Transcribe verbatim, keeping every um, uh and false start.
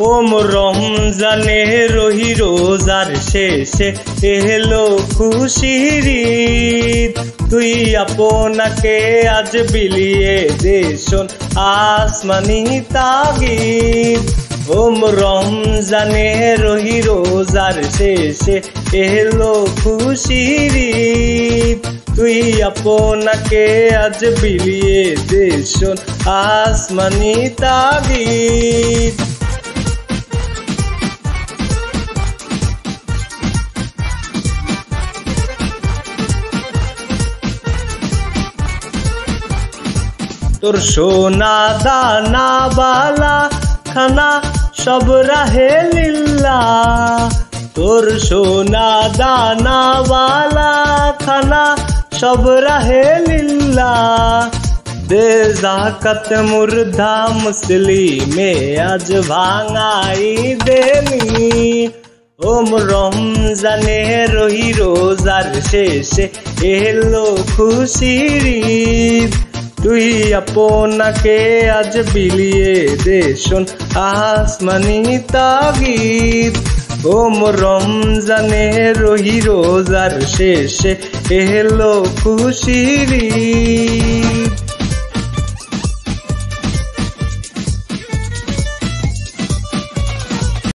ওম রমজানে রহি রোজার শেষে এলো খুশির ঈদ, তুই আপনাকে আজ বিলিয়ে দে শোন আসমানি তাগিদ। ওম রমজানে রহি রোজার শেষে এলো খুশির ঈদ, তুই আপনাকে আজ বিলিয়ে দে শোন আসমানি তাগিদ। তোর সোনা দানা বালা খানা সব রাহে লিল্লাহ, তোর সোনা দানা বালা খানা সব রাহে লিল্লাহ। দে যাকাত মুর্দা মুসলিমে আজ ভাঙাই দেনি, ওম রমজানে রহি রোজার শেষে এলো খুশির ঈদ, তুই আপনাকে আজ বিলিয়ে দে শোন আসমানি তাগিদ। ওম রমজানে রহি রোজার শেষে এলো খুশির ঈদ।